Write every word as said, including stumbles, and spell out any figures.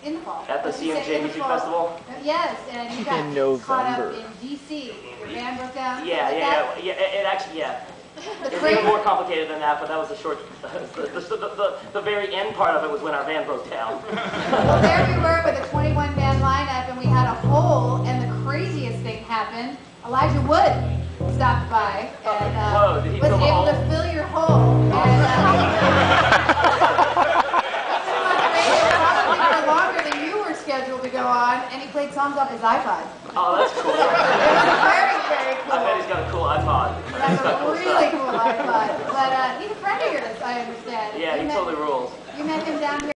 In the fall. At the C M J Music Festival? Yes, and you got In caught up November. in D C. Your band broke down. Yeah, like yeah, that? yeah, yeah. It, it actually, yeah. The It's crazy- even more complicated than that, but that was the short, the, the, the, the, the very end part of it was when our band broke down. Well, there we were with a twenty-one man lineup, and we had a hole, and the craziest thing happened. Elijah Wood stopped by and uh, Whoa, did he was fill the able hole? to fill your hole. And, uh, for longer than you were scheduled to go on, and he played songs off his iPod. Oh, that's cool. It was very, very cool. I bet he's got a cool iPod. That's He's got a cool really stuff. cool iPod. But uh, he's a friend of yours, I understand. Yeah, You he met- totally rules. You met him down here.